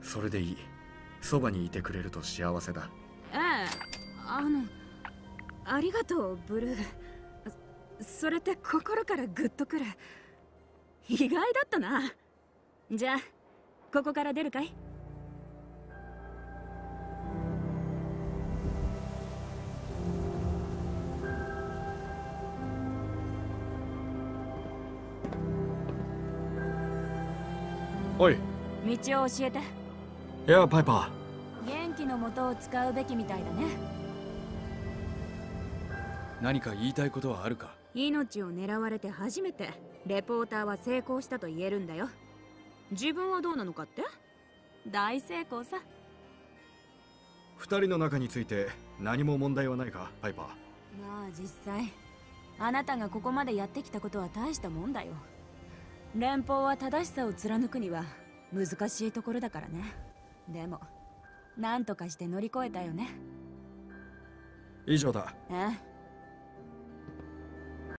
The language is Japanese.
それでいい。そばにいてくれると幸せだ。 ええ、ありがとうブルー。それって心からグッとくる。意外だったな。じゃあここから出るかい？ おい。 道を教えて。 いや、パイパ元気の元を使うべきみたいだね。 何か言いたいことはあるか？ 命を狙われて初めてレポーターは成功したと言えるんだよ。自分はどうなのかって？大成功さ。 二人の仲について何も問題はないか、パイパー。 まあ実際あなたがここまでやってきたことは大したもんだよ。連邦は正しさを貫くには難しいところだからね。でも何とかして乗り越えたよね。 以上だ。 え？